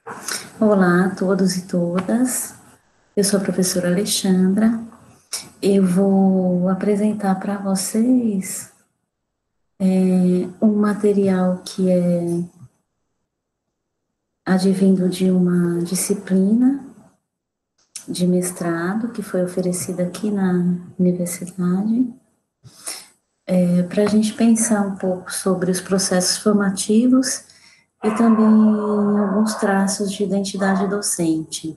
Olá a todos e todas, eu sou a professora Alexandra, eu vou apresentar para vocês um material que é advindo de uma disciplina de mestrado que foi oferecida aqui na universidade, para a gente pensar um pouco sobre os processos formativos e também alguns traços de identidade docente.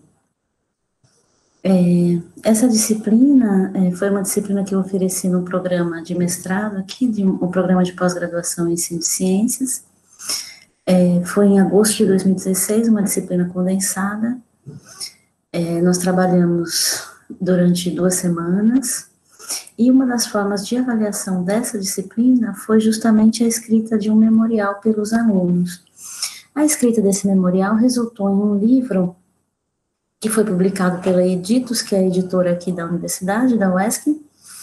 Essa disciplina foi uma disciplina que eu ofereci no programa de mestrado aqui, um programa de pós-graduação em ensino de ciências. Foi em agosto de 2016, uma disciplina condensada. Nós trabalhamos durante 2 semanas, e uma das formas de avaliação dessa disciplina foi justamente a escrita de um memorial pelos alunos. A escrita desse memorial resultou em um livro que foi publicado pela Editos, que é a editora aqui da universidade, da UESC,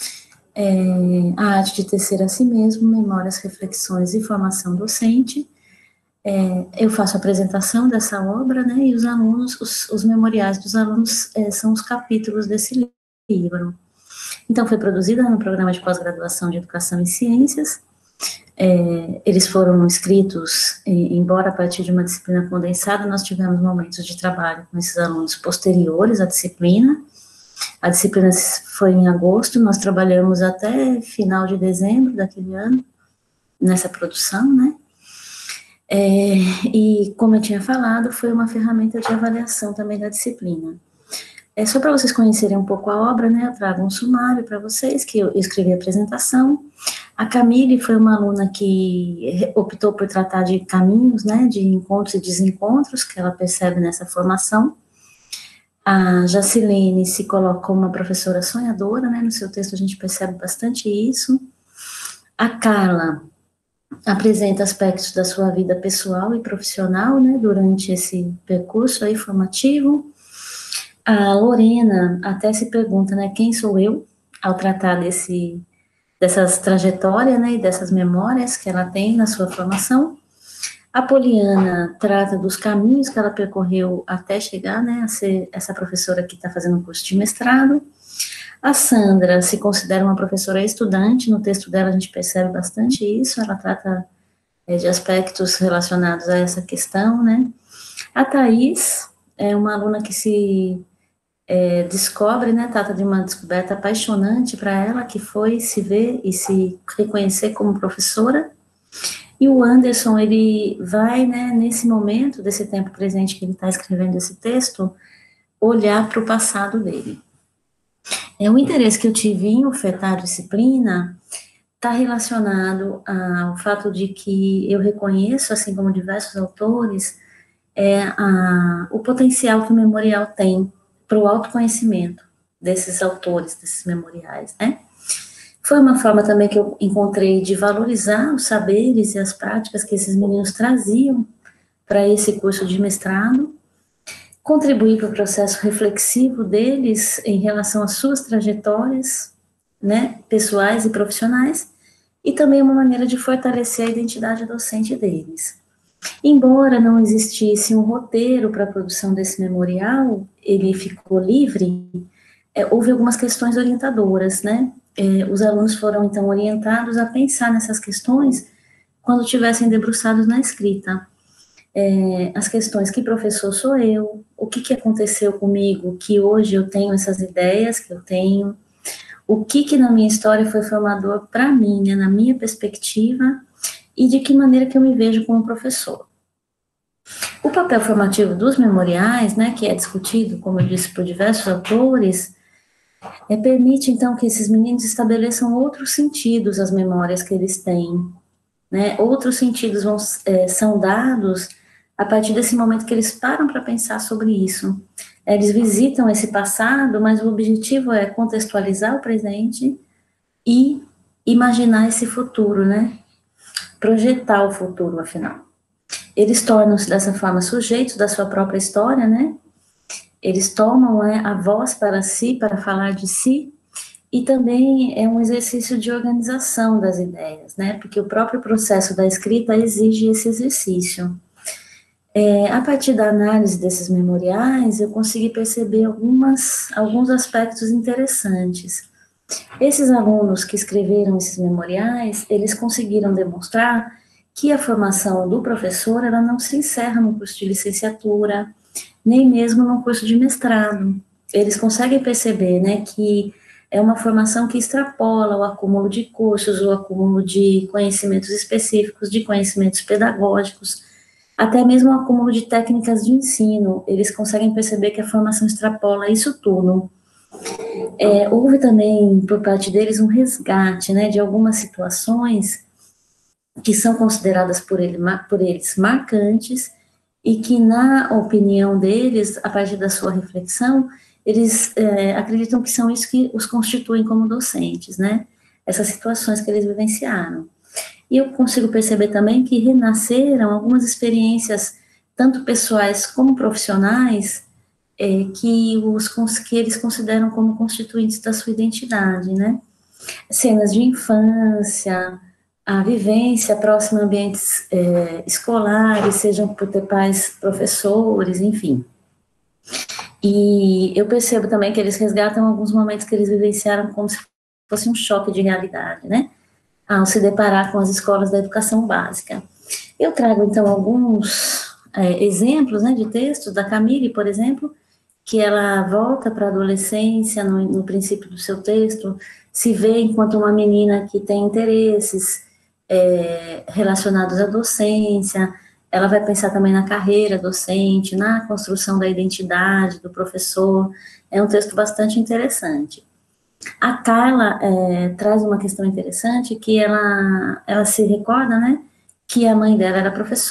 A Arte de Tecer a Si Mesmo, Memórias, Reflexões e Formação Docente. Eu faço a apresentação dessa obra, né, e os alunos, os memoriais dos alunos são os capítulos desse livro. Então, foi produzida no programa de pós-graduação de Educação e Ciências. Eles foram escritos, embora a partir de uma disciplina condensada, nós tivemos momentos de trabalho com esses alunos posteriores à disciplina. A disciplina foi em agosto, nós trabalhamos até final de dezembro daquele ano, nessa produção, né? E, como eu tinha falado, foi uma ferramenta de avaliação também da disciplina. Só para vocês conhecerem um pouco a obra, né, eu trago um sumário para vocês, que eu escrevi a apresentação. A Camille foi uma aluna que optou por tratar de caminhos, né, de encontros e desencontros que ela percebe nessa formação. A Jacilene se coloca como uma professora sonhadora, né, no seu texto a gente percebe bastante isso. A Carla apresenta aspectos da sua vida pessoal e profissional, né, durante esse percurso aí formativo. A Lorena até se pergunta, né, quem sou eu, ao tratar dessas trajetórias, né, e dessas memórias que ela tem na sua formação. A Poliana trata dos caminhos que ela percorreu até chegar, né, a ser essa professora que está fazendo um curso de mestrado. A Sandra se considera uma professora estudante, no texto dela a gente percebe bastante isso, ela trata de aspectos relacionados a essa questão, né. A Thaís é uma aluna que se descobre, né, trata de uma descoberta apaixonante para ela, que foi se ver e se reconhecer como professora. E o Anderson, ele vai, né, nesse momento, desse tempo presente que ele está escrevendo esse texto, olhar para o passado dele. O interesse que eu tive em ofertar a disciplina está relacionado ao fato de que eu reconheço, assim como diversos autores, o potencial que o memorial tem para o autoconhecimento desses autores, desses memoriais, né? Foi uma forma também que eu encontrei de valorizar os saberes e as práticas que esses meninos traziam para esse curso de mestrado, contribuir para o processo reflexivo deles em relação às suas trajetórias, né, pessoais e profissionais, e também uma maneira de fortalecer a identidade docente deles. Embora não existisse um roteiro para a produção desse memorial, ele ficou livre, houve algumas questões orientadoras, né? Os alunos foram, então, orientados a pensar nessas questões quando estivessem debruçados na escrita. As questões, que professor sou eu? O que aconteceu comigo que hoje eu tenho essas ideias que eu tenho? O que na minha história foi formador para mim, né, na minha perspectiva, e de que maneira que eu me vejo como professor. O papel formativo dos memoriais, né, que é discutido, como eu disse, por diversos autores, permite, então, que esses meninos estabeleçam outros sentidos às memórias que eles têm, né, outros sentidos são dados a partir desse momento que eles param para pensar sobre isso. Eles visitam esse passado, mas o objetivo é contextualizar o presente e imaginar esse futuro, né, projetar o futuro, afinal. Eles tornam-se, dessa forma, sujeitos da sua própria história, né? Eles tomam a voz para si, para falar de si, e também é um exercício de organização das ideias, né? Porque o próprio processo da escrita exige esse exercício. A partir da análise desses memoriais, eu consegui perceber alguns aspectos interessantes. Esses alunos que escreveram esses memoriais, eles conseguiram demonstrar que a formação do professor, ela não se encerra no curso de licenciatura, nem mesmo no curso de mestrado. Eles conseguem perceber, né, que é uma formação que extrapola o acúmulo de cursos, o acúmulo de conhecimentos específicos, de conhecimentos pedagógicos, até mesmo o acúmulo de técnicas de ensino. Eles conseguem perceber que a formação extrapola isso tudo. Houve também, por parte deles, um resgate, né, de algumas situações que são consideradas por eles marcantes e que, na opinião deles, a partir da sua reflexão, eles acreditam que são isso que os constituem como docentes, né? Essas situações que eles vivenciaram. E eu consigo perceber também que renasceram algumas experiências, tanto pessoais como profissionais, que eles consideram como constituintes da sua identidade, né? Cenas de infância, a vivência próxima a ambientes escolares, sejam por ter pais professores, enfim. E eu percebo também que eles resgatam alguns momentos que eles vivenciaram como se fosse um choque de realidade, né? Ao se deparar com as escolas da educação básica. Eu trago, então, alguns exemplos, né, de textos da Camille, por exemplo, que ela volta para a adolescência no princípio do seu texto, se vê enquanto uma menina que tem interesses relacionados à docência, ela vai pensar também na carreira docente, na construção da identidade do professor. É um texto bastante interessante. A Carla traz uma questão interessante, que ela se recorda, né, que a mãe dela era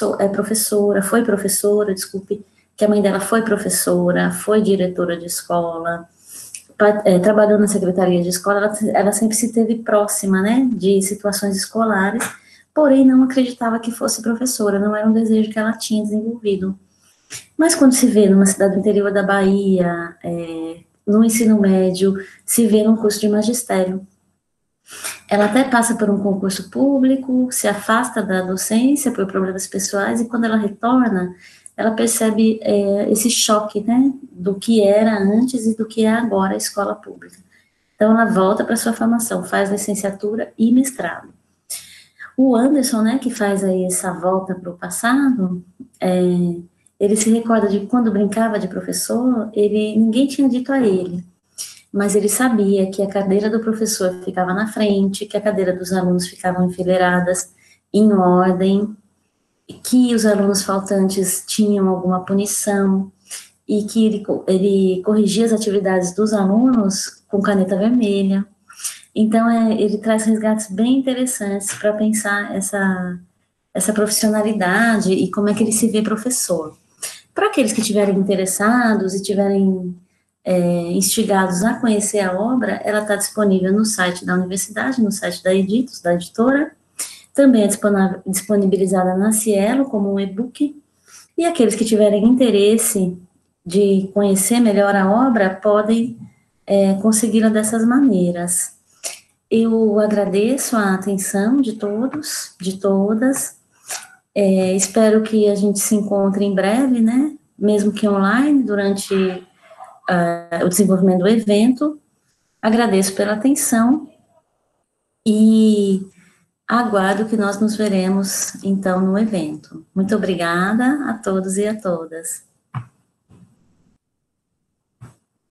foi professora, desculpe, que a mãe dela foi professora, foi diretora de escola, trabalhou na secretaria de escola, ela sempre se teve próxima, né, de situações escolares, porém não acreditava que fosse professora, não era um desejo que ela tinha desenvolvido. Mas quando se vê numa cidade do interior da Bahia, no ensino médio, se vê num curso de magistério. Ela até passa por um concurso público, se afasta da docência por problemas pessoais, e quando ela retorna, ela percebe esse choque, né, do que era antes e do que é agora a escola pública. Então, ela volta para sua formação, faz licenciatura e mestrado. O Anderson, né, que faz aí essa volta para o passado, ele se recorda de quando brincava de professor, ninguém tinha dito a ele, mas ele sabia que a cadeira do professor ficava na frente, que a cadeira dos alunos ficavam enfileiradas em ordem, que os alunos faltantes tinham alguma punição, e que ele corrigia as atividades dos alunos com caneta vermelha. Então, ele traz resgates bem interessantes para pensar essa profissionalidade e como é que ele se vê professor. Para aqueles que estiverem interessados e tiverem instigados a conhecer a obra, ela está disponível no site da universidade, no site da Editos, da editora, também é disponibilizada na Cielo como um e-book, e aqueles que tiverem interesse de conhecer melhor a obra podem consegui-la dessas maneiras. Eu agradeço a atenção de todos, de todas, espero que a gente se encontre em breve, né, mesmo que online, durante o desenvolvimento do evento. Agradeço pela atenção e aguardo que nós nos veremos, então, no evento. Muito obrigada a todos e a todas.